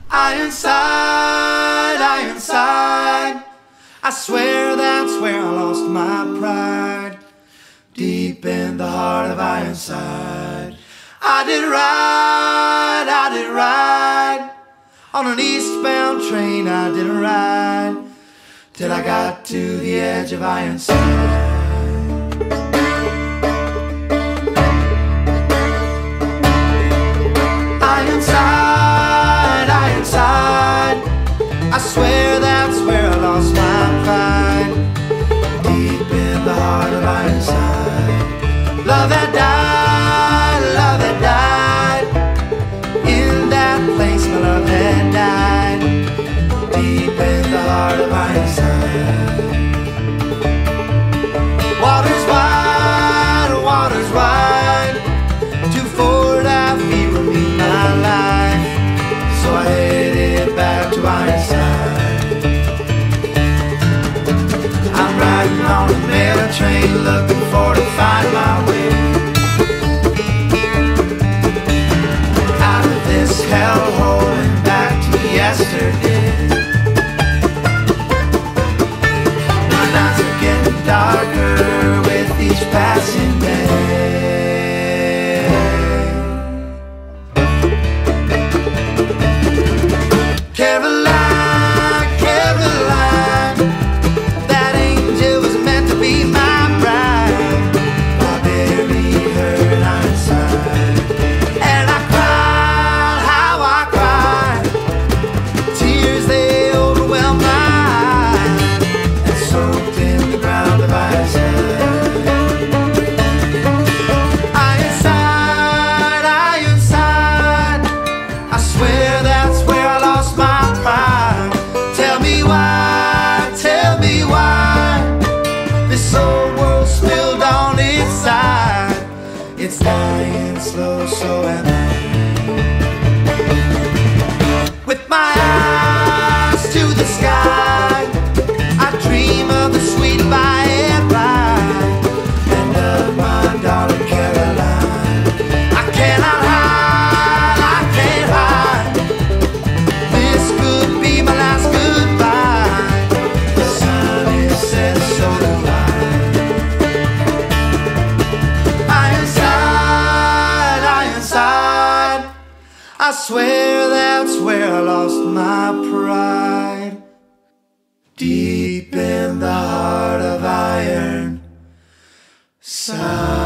Ironside, Ironside, I swear that's where I lost my pride. Deep in the heart of Ironside, I did ride on an eastbound train. I did ride till I got to the edge of Ironside. I swear that's where I lost my pride. Deep in the heart of Ironside, love had died in that place. My love had died. Deep in the heart of Ironside. Water's wide, to Fort Alfie will be my life. So I headed back to Ironside. On a mail train, looking for to find my way out of this hellhole and back to yesterday. My nights are getting darker with each passing day. It's dying slow, so am I. With my eyes to the sky, I dream of the sweet by and by, and of my darling Caroline. I cannot hide, this could be my last goodbye. The sun is set, so do I. I swear that's where I lost my pride. Deep in the heart of Ironside.